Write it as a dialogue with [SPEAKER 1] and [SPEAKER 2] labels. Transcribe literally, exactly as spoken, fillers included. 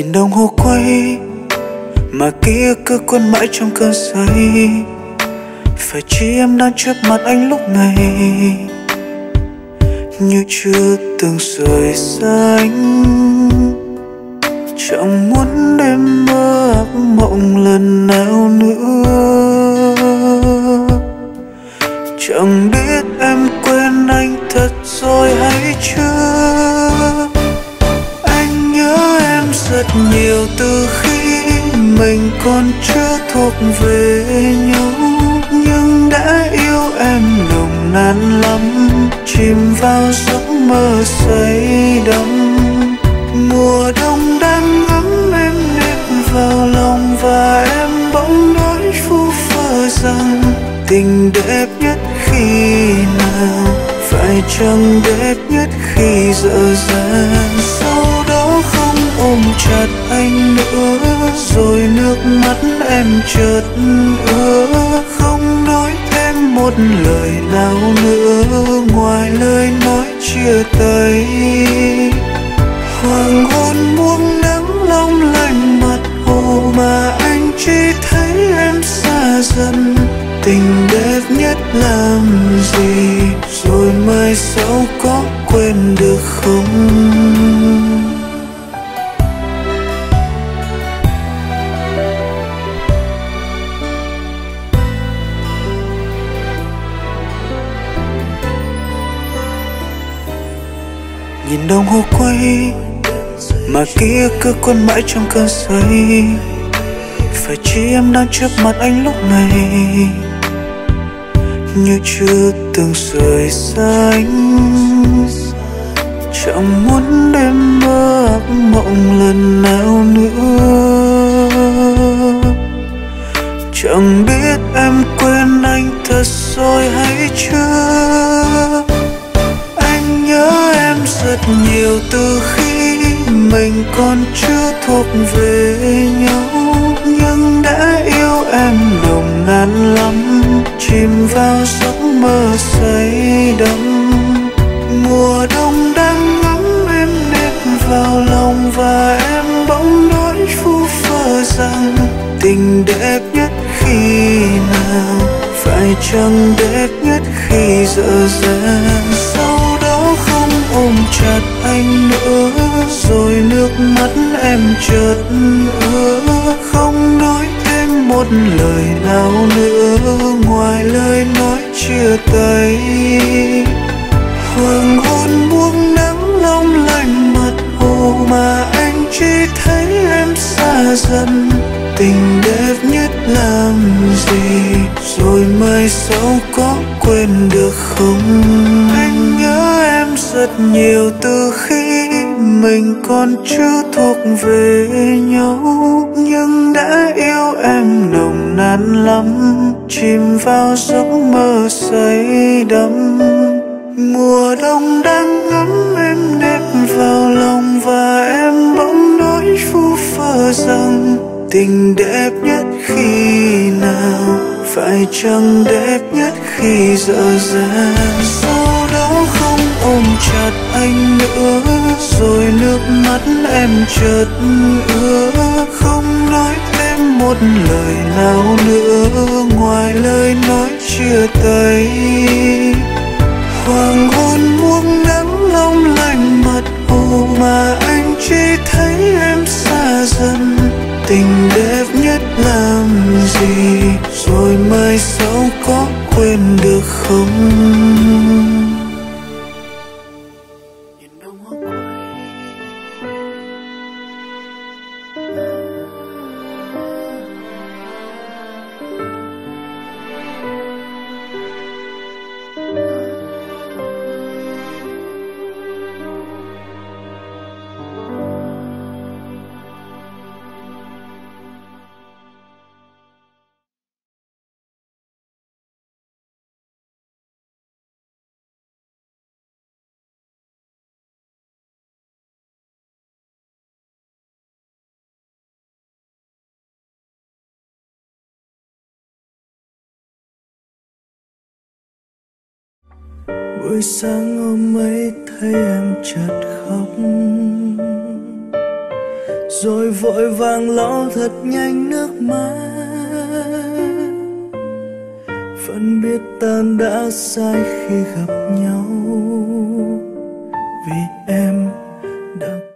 [SPEAKER 1] Nhìn đồng hồ quay mà ký ức cứ cuốn mãi trong cơn say. Phải chỉ em đang trước mặt anh lúc này, như chưa từng rời xa anh. Chẳng muốn đêm mơ ác mộng lần nào nữa. Chẳng biết em quên anh thật rồi hay chưa. Anh nhớ em rất nhiều từ khi mình còn chưa thuộc về nhau, nhưng đã yêu em nồng nàn lắm, chìm vào giấc mơ say đắm. Mùa đông đang ấm em nếp vào lòng, và em bỗng nói phù phơ rằng tình đẹp nhất khi nào, phải chăng đẹp nhất khi dở dang. Sau đó không ôm chặt anh nữa, rồi nước mắt em chợt ứa. Không nói thêm một lời nào nữa, ngoài lời nói chia tay. Hoàng hôn buông nắng long lanh mặt hồ, mà anh chỉ thấy em xa dần. Tình đẹp nhất làm gì, rồi mai sau có quên được không? Nhìn đồng hồ quay mà ký ức cứ cuốn mãi trong cơn say. Phải chỉ em đang trước mặt anh lúc này, như chưa từng rời xa anh. Chẳng muốn đêm mơ ác mộng lần nào nữa. Chẳng biết em quên anh thật rồi hay chưa. Anh nhớ em rất nhiều từ khi mình còn chưa thuộc về nhau, nhưng đã yêu em nồng nàn lắm, chìm vào giấc mơ say đắm. Mùa đông đang ấm em nếp vào lòng, và em bỗng nói phù phơ rằng tình đẹp nhất khi nào, phải chăng đẹp nhất khi dở dang. Sau đó không ôm chặt anh nữa, rồi nước mắt em chợt ứa. Không nói thêm một lời nào nữa, ngoài lời nói chia tay. Hoàng hôn buông nắng long lanh mặt hồ, mà anh chỉ thấy em xa dần. Tình đẹp nhất làm gì, rồi mai sau có quên được không? Anh nhớ em rất nhiều từ khi mình còn chưa thuộc về nhau, nhưng đã yêu em nồng nàn lắm, chìm vào giấc mơ say đắm. Mùa đông đang ấm em nếp vào lòng, và em bỗng nói phù phơ rằng tình đẹp nhất khi nào, phải chăng đẹp nhất khi dở dang. Sau đó không ôm chặt anh nữa, rồi nước mắt em chợt ứa. Không nói thêm một lời nào nữa, ngoài lời nói chia tay. Hoàng hôn buông nắng long lanh mặt hồ, mà anh chỉ thấy em xa dần. Tình đẹp nhất làm gì, rồi mai sau có quên được không?
[SPEAKER 2] Buổi sáng hôm ấy thấy em chợt khóc,
[SPEAKER 1] rồi vội vàng lau thật nhanh nước mắt. Vẫn biết ta đã sai khi gặp nhau, vì em